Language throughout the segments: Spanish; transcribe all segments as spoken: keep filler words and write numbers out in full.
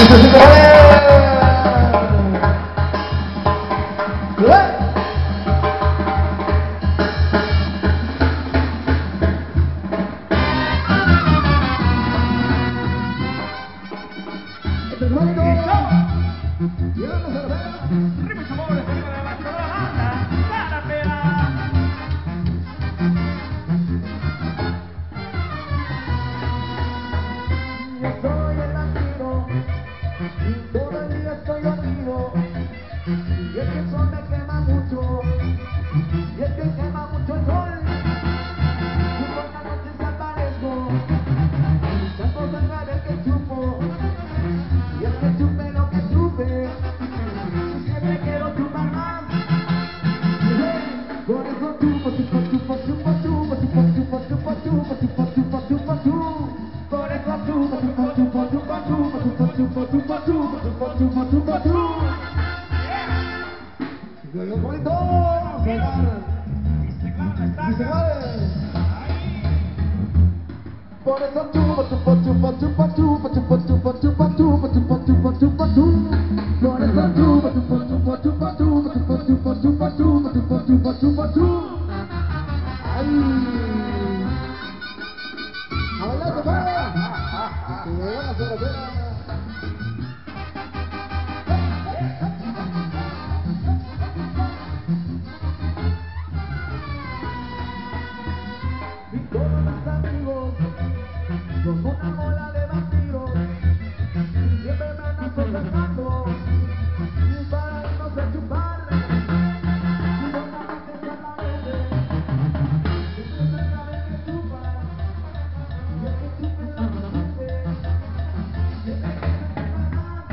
Por eso chupa, chupa, chupa, chupa, chupa, chupa, chupa, chupa, chupa, chupa, chupa, chupa, chupa. Por eso chupa, chupa, chupa, chupa, chupa, chupa, chupa, chupa, chupa, chupa, chupa, chupa, chupa. Ay. A bailar, compadre. Que llegó la cervecera. Son una bola de vampiros, siempre me andan conversando, y para irnos a chupar, y no nada que se la vende, siempre se sabe que chupa, y el que chupe la chupe, siempre que se quema más,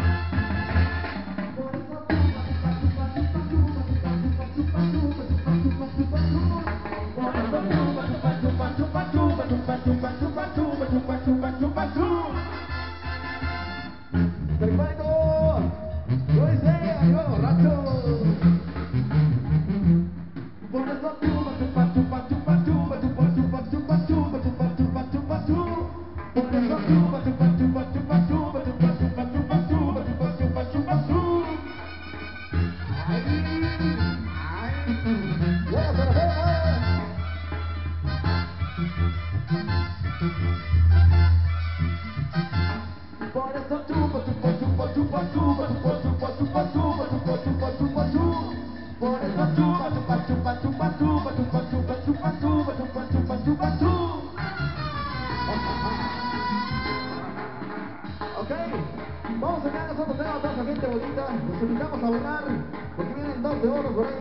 por eso chupa, chupa, chupa, chupa, chupa, chupa, chupa, chupa, chupa, chupa, chupa, chupa, por eso chupa, chupa, chupa, chupa, chupa, chupa, chupa, chupa, chupa, chupa, chupa, chupa, chupa. Perfecto. Lo dice, arriba borracho. Por eso chupa, chupa, chupa, chupa, chupa, chupa, chupa, chupa, chupa, chupa, chupa, chupa, chupa. Por eso chupa, chupa, chupa, chupa, chupa, chupa, chupa, chupa, chupa, chupa, chupa, chupa, chupa. Ay, ay. Llega cerveza. Por eso chupa, chupa, chupa, chupa, chupa, chupa, chupa, chupa, chupa, chupa, chupa, chupa, chupa. Por eso chupa, chupa, chupa, chupa, chupa, chupa, chupa, chupa, chupa, chupa, chupa, chupa, chupa. Ok, vamos a quedar nosotros, tenemos a toda esa gente bonita. Los invitamos a bailar porque vienen dos de oro por ahí.